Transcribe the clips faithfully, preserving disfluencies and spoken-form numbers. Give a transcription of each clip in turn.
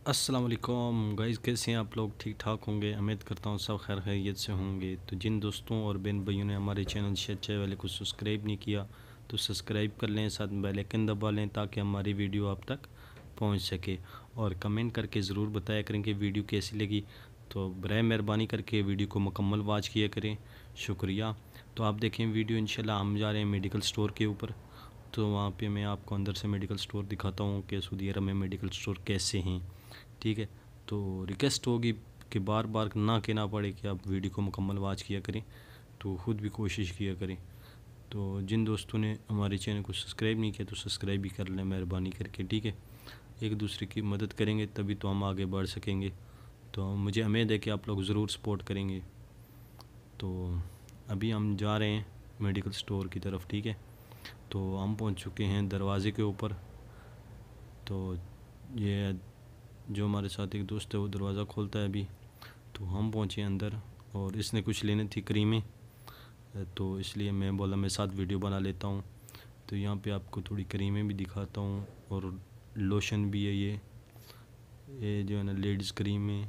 अस्सलाम वालेकुम गाइस, कैसे हैं आप लोग? ठीक ठाक होंगे, उम्मीद करता हूँ सब खैर खैरियत से होंगे। तो जिन दोस्तों और बहन भाइयों ने हमारे चैनल शाहिद चाय वाले को सब्सक्राइब नहीं किया तो सब्सक्राइब कर लें, साथ में बेल आइकन दबा लें ताकि हमारी वीडियो आप तक पहुँच सके। और कमेंट करके ज़रूर बताया करें कि वीडियो कैसी लगी। तो बराए मेहरबानी करके वीडियो को मुकम्मल वॉच किया करें, शुक्रिया। तो आप देखें वीडियो, इंशाल्लाह हम जा रहे हैं मेडिकल स्टोर के ऊपर। तो वहाँ पे मैं आपको अंदर से मेडिकल स्टोर दिखाता हूँ कि सऊदी अरब में मेडिकल स्टोर कैसे हैं। ठीक है, तो रिक्वेस्ट होगी कि बार बार ना कहना पड़े कि आप वीडियो को मुकम्मल वॉच किया करें, तो ख़ुद भी कोशिश किया करें। तो जिन दोस्तों ने हमारे चैनल को सब्सक्राइब नहीं किया तो सब्सक्राइब भी कर लें मेहरबानी करके। ठीक है, एक दूसरे की मदद करेंगे तभी तो हम आगे बढ़ सकेंगे। तो मुझे उम्मीद है कि आप लोग ज़रूर सपोर्ट करेंगे। तो अभी हम जा रहे हैं मेडिकल स्टोर की तरफ। ठीक है, तो हम पहुंच चुके हैं दरवाज़े के ऊपर। तो ये जो हमारे साथ एक दोस्त है वो दरवाज़ा खोलता है अभी। तो हम पहुंचे अंदर और इसने कुछ लेनी थी क्रीमें, तो इसलिए मैं बोला मैं साथ वीडियो बना लेता हूं। तो यहाँ पे आपको थोड़ी क्रीमें भी दिखाता हूं और लोशन भी है। ये ये जो है ना लेडीज़ क्रीम है,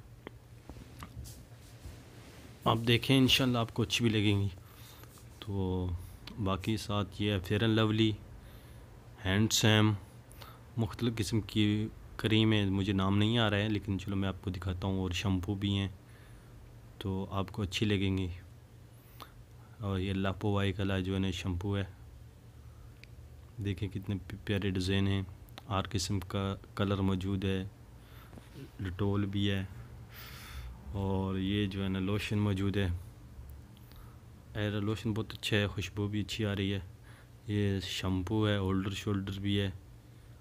आप देखें इंशाल्लाह आपको अच्छी भी लगेंगी। तो बाकी साथ ये है फेयर एंड लवली, हैंडसम, मुख्तलिफ़ किस्म की क्रीम है, मुझे नाम नहीं आ रहा है लेकिन चलो मैं आपको दिखाता हूँ। और शैम्पू भी हैं तो आपको अच्छी लगेंगी। और ये लापोवाई का जो है ना शैम्पू है, देखें कितने प्यारे डिज़ाइन हैं, हर किस्म का कलर मौजूद है। डिटोल भी है और ये जो है ना लोशन मौजूद है। एयर लोशन बहुत अच्छा है, खुशबू भी अच्छी आ रही है। ये शैम्पू है, होल्डर शोल्डर भी है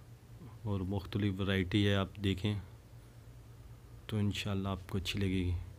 और मुख्तलिफ़ वैरायटी है, आप देखें तो इंशाल्लाह आपको अच्छी लगेगी।